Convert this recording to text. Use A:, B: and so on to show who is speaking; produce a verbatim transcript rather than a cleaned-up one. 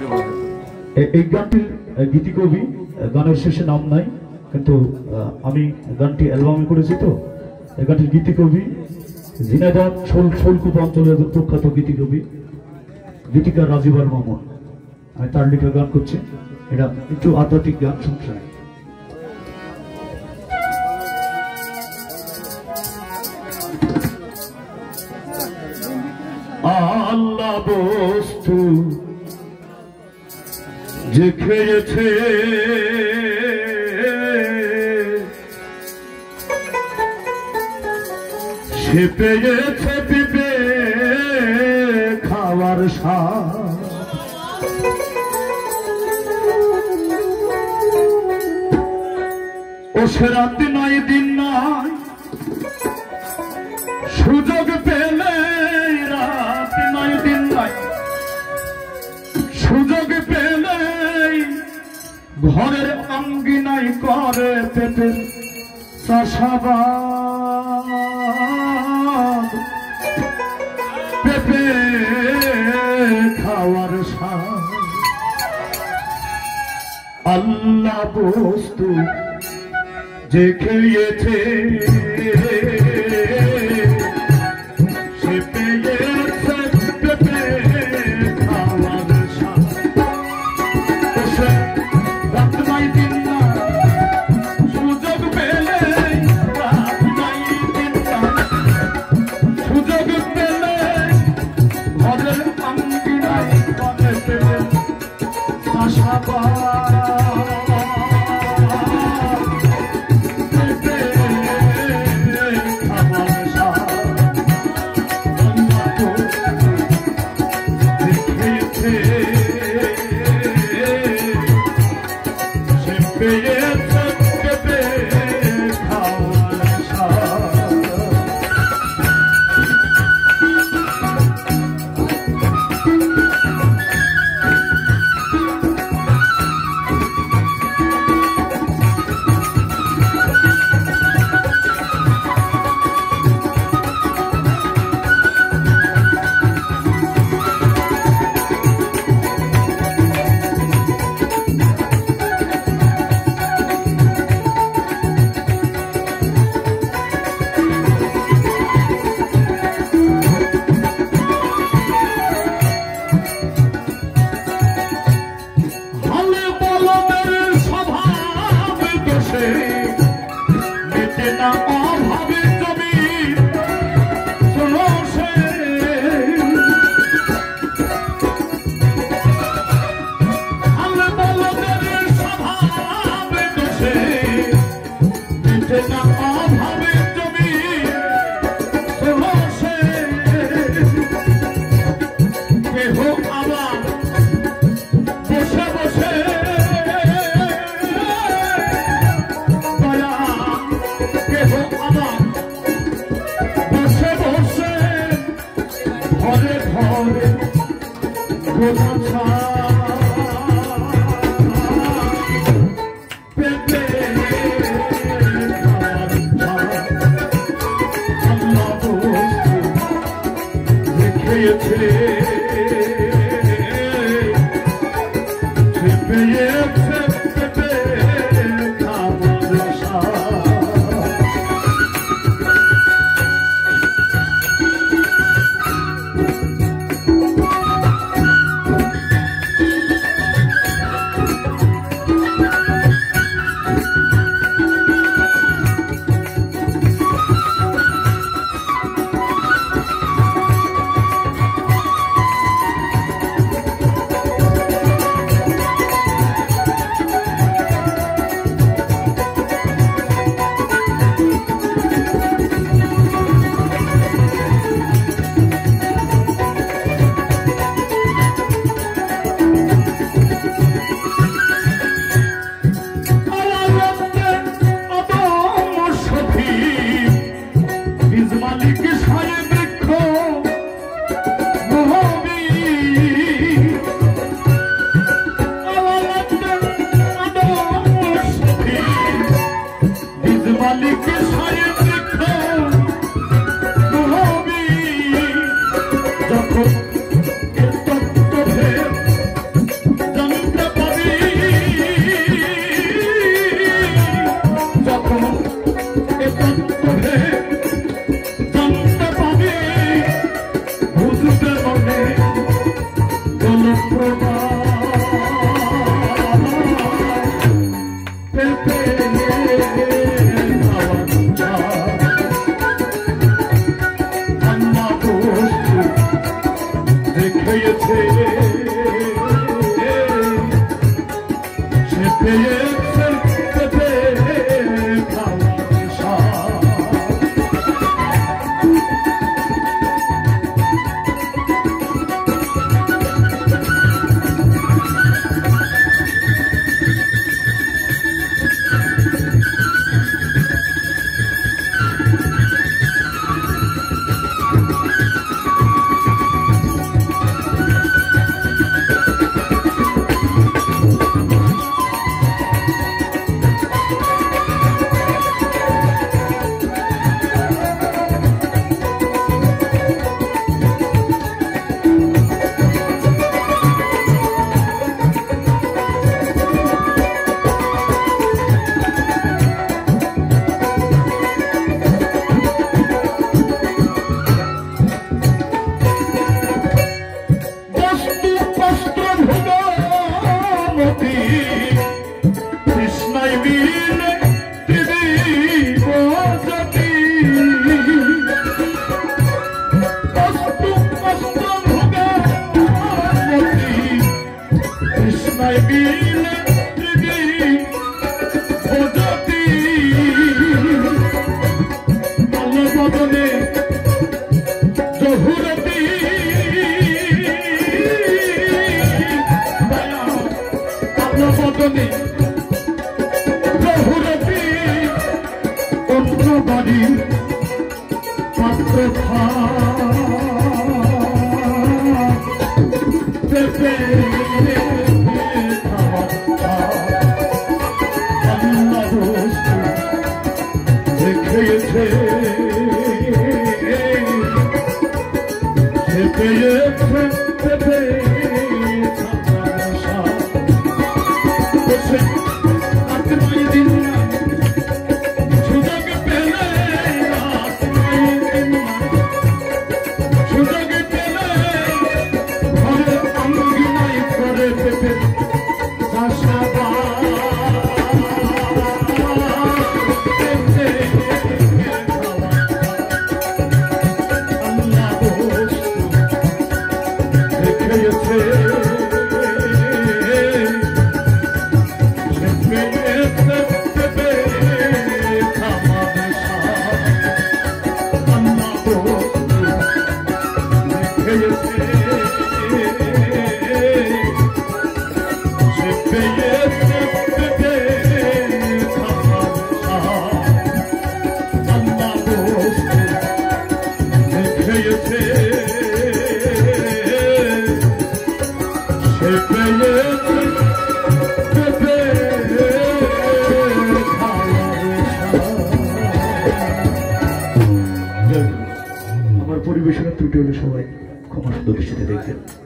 A: এই গানটির গীতিকবি গানের শেষে নাম নাই, কিন্তু আমি গানটি অ্যালবামে করেছি। তো এই গানটির গীতিকবি ঝিনাইদহ শোলকুপ অঞ্চলের প্রখ্যাত গীতিকবি গীতিকার রাজীবার মামুন। আমি তার লিখে গান করছি। এটা একটু আধ্যাত্মিক গান, সংসার। আল্লাহ বস্তু যে খেয়েছে সে পেয়েছে পিপে খাওয়ার স্বাদ। ও সে রাত নয় দিন নয় সুযোগ পেলে, রাত নয় দিন নয় সুযোগ পেলে ঘরের অঙ্গিনাই করে পেটের চাষাবাদ। পেঁপে খাওয়ার স্বাদ আল্লাহ বস্তু যে খেয়েছে সে পেয়েছে পেঁপে খাওয়ার স্বাদ। রাত নাই দিন না সুযোগ পেলে, রাত নাই দিন না সুযোগ পেলে ঘরের অঙ্গিনায় করে পেলে চাষাবাদ। খেয়েছে সে পেয়েছে পেতে ভালোবাসা কৃষ্ণায় বিনে দিব যদি কস্তু কষ্ট ভোগে কৃষ্ণায় বিনে দিব যদি আলো বদনে জহুরতি আলো বদনে বাড়ি পাত্র পেতে আল্লাহ দেখেছে সে পেয়েছে পেতে দিন আমার পরিবেশনের ত্রুটি হলে সবাই ক্ষমা সুন্দর দৃষ্টিতে দেখবেন।